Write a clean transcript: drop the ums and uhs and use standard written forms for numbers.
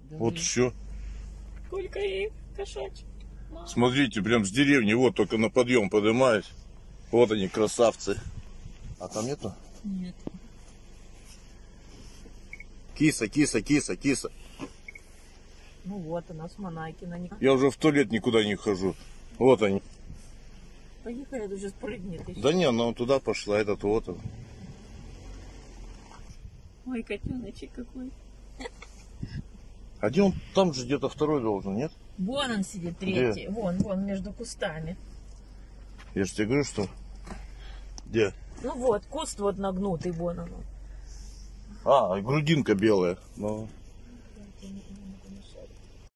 Вот еще. Сколько их, кошачьих? Смотрите, прям с деревни, вот только на подъем поднимаюсь. Вот они, красавцы. А там нету? Нет. Киса, киса, киса, киса. Ну вот она с Монайкина. Я уже в туалет никуда не хожу. Вот они. Поехали, это уже спрыгнет еще. Да не, она туда пошла, этот вот он. Ой, котеночек какой. А где он? Там же где-то второй должен, нет? Вон он сидит, третий. Вон, между кустами. Я же тебе говорю, что... Где? Ну вот, куст вот нагнутый, вон он. А, грудинка белая. Ну.